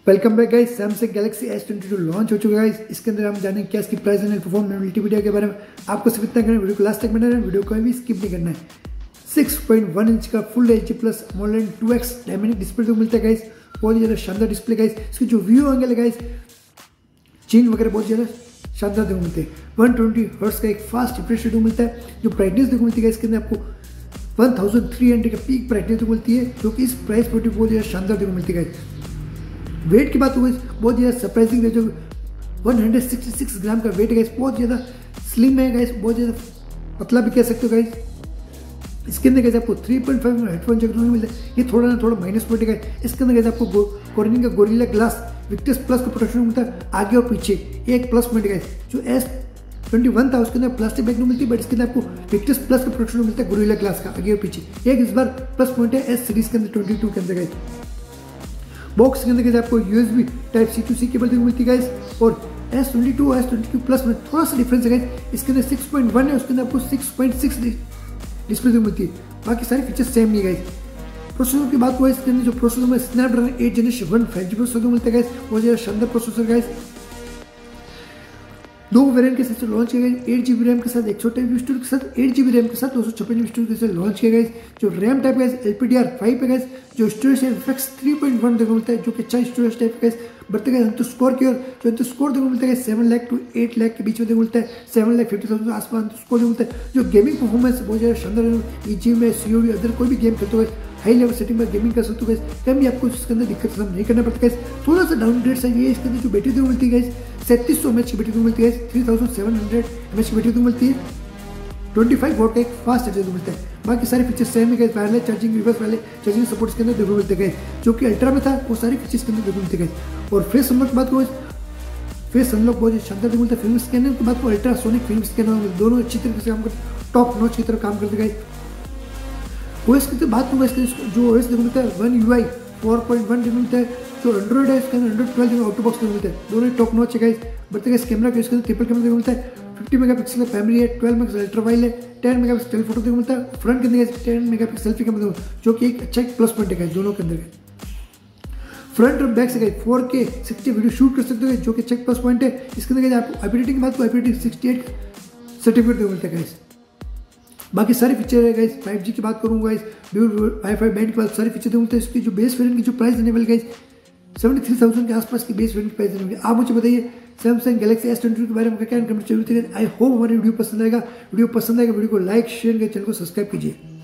Welcome back guys. Samsung Galaxy S22 launch हो चुका है गाइस। इसके अंदर हम जानेंगे क्या इसकी प्राइस एंड परफॉर्मेंस मल्टीमीडिया के बारे में। आपको सिर्फ इतना करना है, वीडियो को लास्ट तक बनाना है, वीडियो को भी स्किप नहीं करना है। 6.1 इंच का full H plus AMOLED 2x dynamic display तो मिलता है गाइस। बहुत ज़्यादा शानदार डिस्प्ले गाइस। इसकी जो व्यू एंगल है गाइस, चीन वगैरह बहुत ज़्यादा शानदार देखो मिलते हैं। 120 हर्ट्ज का एक फास्ट रिफ्रेश रेट मिलता है। जो ब्राइटनेस देखो मिलती है इसके अंदर आपको 1300 का पीक ब्राइटनेस देखो मिलती है, जो कि इस प्राइस पर बहुत ज़्यादा शानदार देखो मिलती है गाइस। वेट की बात हो गई, बहुत ज़्यादा सरप्राइजिंग है। जो 166 ग्राम का वेट है गाइस, बहुत ज़्यादा स्लिम है गाइस, बहुत ज़्यादा पतला भी कह सकते हो गाइस। इसके अंदर गाइस आपको 3.5 हेडफोन जैक नहीं मिलता है, ये थोड़ा ना थोड़ा माइनस पॉइंट है गाइस। इसके अंदर गाइस आपको कॉर्निंग का गोरिल्ला ग्लास विक्टस प्लस का प्रोटेक्शन मिलता है आगे और पीछे, एक प्लस पॉइंट है गाइस। जो S21 था उसके अंदर प्लास्टिक बैग नहीं मिलती, बट इसके अंदर आपको विक्टस प्लस का प्रोटेक्शन मिलता है गोरिल्ला ग्लास का आगे और पीछे। एक इस बार प्लस पॉइंट है S सीरीज के अंदर 22 के अंदर गाइस। बॉक्स के अंदर आपको USB type C to C cable देखो मिलती है गाइस। और S22 और S22 प्लस में थोड़ा सा डिफरेंस है गाइस। इसके अंदर 6.1 है, उसके अंदर आपको 6.6 डिस्प्ले देखो मिलती है। बाकी सारे फीचर्स सेम नहीं गाइस। प्रोसेसर की बात हुआ, इसके अंदर जो प्रोसेसर में स्नैपड्रैगन 8 जनरेशन 1 5G प्रोसेसर मिलता है गाइस। बहुत ज़्यादा शानदार प्रोसेसर गाइस। दो वेरिएंट के साथ लॉन्च किया गया, 8GB रैम के साथ 128GB स्टोरेज के साथ, 8GB रैम के साथ 256GB स्टोरेज के साथ लॉन्च किया गया। जो रैम टाइप है LPDDR5 है गाइस। जो स्टोरेज है FX 3.1 देखो मिलता है, जो कि अच्छा स्टोरेज टाइप है। बढ़ते गए अंत स्कोर की ओर, जो अंत स्कोर देखो मिलता है 7 लाख to 8 लाख के बीच में देखो मिलता है। 7,50,000 के आसपास अंत स्कोर देखो मिलता है। जो गेमिंग परफॉर्मेंस बहुत ज़्यादा शानदार है। EG में COD अदर कोई भी गेम खेलते हुए हाई लेवल सेटिंग में गेमिंग कर सकते हो गाइस। कहीं भी आपको इसके अंदर दिक्कत नहीं करना पड़ता गाइस। थोड़ा सा डाउनग्रेड है ये। इसके अंदर जो बैटरी देखो मिलती है गाइस 3700 mAh की बैटरी मिलती है, 3700 mAh की बैटरी मिलती है। 25 वॉट का एक फास्ट चार्जर मिलता है। बाकी सारे फीचर्स सेम है गाइस। वायरलेस चार्जिंग, रिवर्स वाले चार्जिंग सपोर्ट के अंदर देखो मिलते गए, जो कि अल्ट्रा में था वो सारे फीचर्स के अंदर देखो मिलते गए। और फेस अनलॉक की बात करो, फेस अनलॉक बहुत शानदार देखो मिलता है। फिल्म स्कैनर की बात को अल्ट्रासोनिक फिल्म स्कैनर दोनों अच्छी तरीके से काम करते, टॉप नॉच की तरह काम करते गए। ओएस की बात करूँगा, इसके जो ओएस देखो मिलता है One UI 4.1 देखो मिलता है। जो एंड्रॉइड है इसके अंदर एंड्रॉइड 12 देखो आउट बॉक्स देखो मिलता है, दोनों टॉप नॉच है गाइस। बढ़ते गए कैमरा के इसके अंदर ट्रिपल कैमरा देखो मिलता है। 50 मेगापिक्सल का प्राइमरी है, 12 मेगापिक्सल अल्ट्रा वाइड है, 10 मेगापिक्सल टेलीफोटो देखो मिलता है। फ्रंट के अंदर 10 मेगापिक्सल सेल्फी कैमरा देखो, जो कि एक अच्छा प्लस पॉइंट है दोनों के अंदर। फ्रंट और बैक से गए 4K 60 वीडियो शूट कर सकते हो, जो कि चेक प्लस पॉइंट है। इसके अंदर आपको IP रेटिंग की बात को IP रेटिंग 68 सर्टिफिकेट देखो मिलता है गाइस। बाकी सारे फीचर है गाइस। 5G की बात करूँगा गाइस, ड्यूल वाईफाई बैंड के बाद सारे फीचर देखो मिलते हैं। इसकी जो बेस वेरिएंट की जो प्राइस देने वाली गाइस 73,000 के आसपास की बेस वेरिएंट प्राइस देने वाली। आप मुझे बताइए सैमसंग गैलेक्सी S22 के बारे में क्या कमेंट जरूर करिए। आई होप हमारी वीडियो पसंद आएगा। वीडियो को लाइक शेयर करें, चैनल को सब्सक्राइब कीजिए।